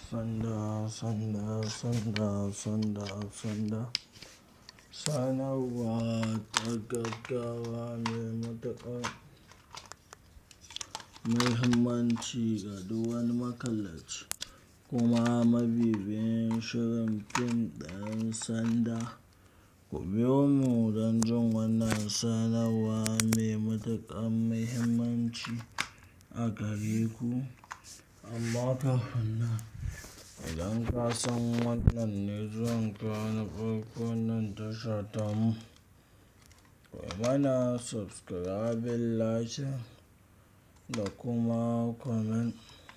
Sanda, sanda, sanda, sanda, sanda. Sanarwa ta gaggawa mai matuƙar muhimmanci ga duk wani makallaci kuma mabibiyin shirin fim ɗin Sanda. Ku biyo mu don jin wannan sanarwa mai matuƙar muhimmanci a gare ku. Amma kafin nan, idan ka san wannan ne zuwanka na farko nan tasha tamu, kai mana subscribing, like da kuma comment.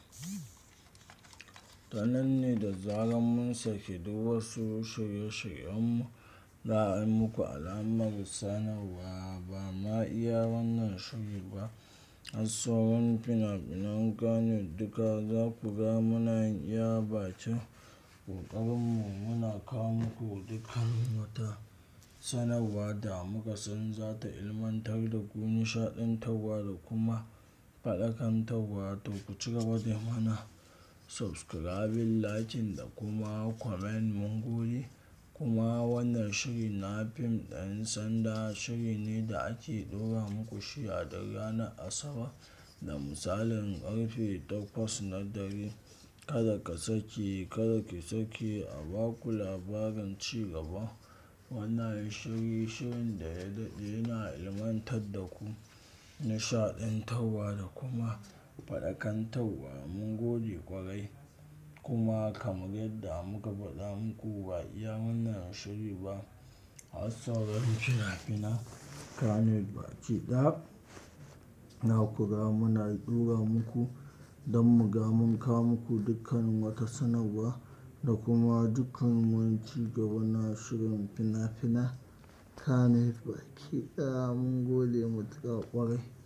Ta nan ne da zarar mun saki duk wasu shirye-shiryenmu za a yi muku alamar sanarwa. Ba ma iya wannan shiri ba, har sauran fina-finan Kannywood duka za ku ga muna yin iya bakin ƙoƙarinmu muna kawo muku dukkanin wata sanarwa da muka san za ta ilmantar da ku, nishaɗantarwa da kuma faɗakantarwa. To ku ci gaba da mana subscribing, liking da kuma comment, mun gode. Kuma wannan shiri na fim ɗin Sanda shiri ne da ake ɗora muku shi a duk ranar Asabar da misalin ƙarfe 8 na dare. Kada ka sake, kada ki sake a ba ku labarin ci gaban wannan shiri, shirin da ya daɗe yana ilmantar da ku, nishaɗantarwa da kuma faɗakantarwa. Mun gode ƙwarai. Kuma kamar yadda muka faɗa muku ba iya wannan shiri ba, har sauran fina-finan Kannywood baki ɗaya za ku ga muna ɗora muku don mu ga mun kawo muku dukkanin wata sanarwa da kuma dukkanin wani ci gaba na shirin fina-finan Kannywood baki ɗaya. Mun gode matuƙa ƙwarai.